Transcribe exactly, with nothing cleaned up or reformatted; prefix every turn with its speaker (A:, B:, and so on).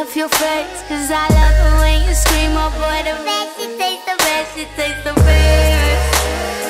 A: with your friends, cause I love it when you scream, oh boy, the best, it tastes the best, it tastes the best.